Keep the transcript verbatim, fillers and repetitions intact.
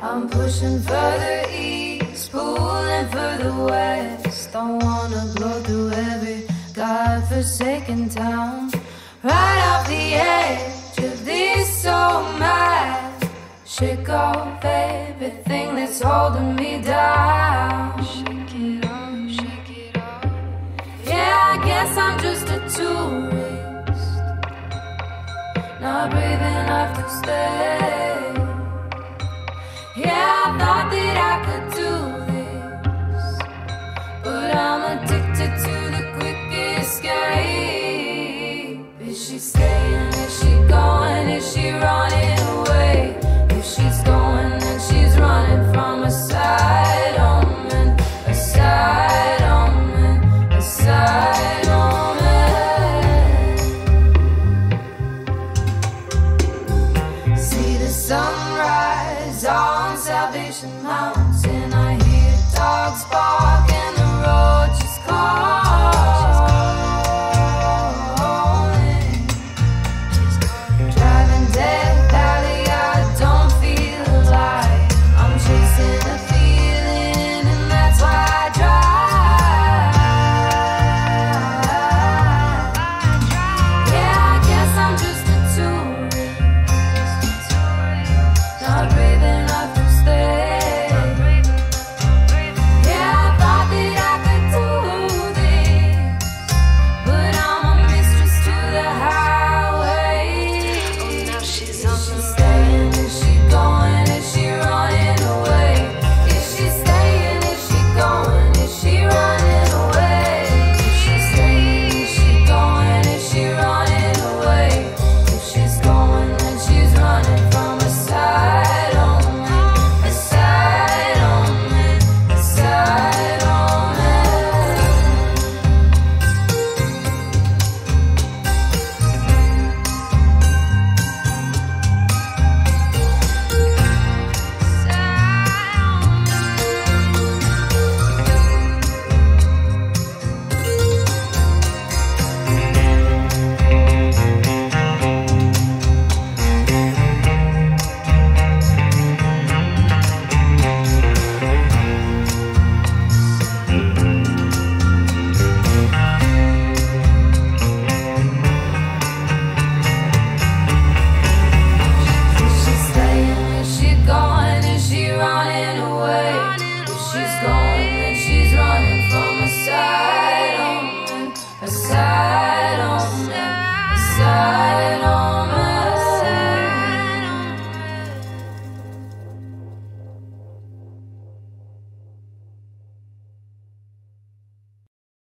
I'm pushing further east, pulling further west. I wanna blow through every godforsaken town, right off the edge of this so mad. Shake off everything that's holding me down. Shake it off, shake it off. Yeah, I guess I'm just a tourist, not brave enough to stay. Yeah, I thought that I could do this, but I'm addicted to the quick escape. Is she staying? Is she going? Is she running away? If she's going, then she's running from a side omen, a side omen, a side omen. See the sunrise on Salvation Mountain.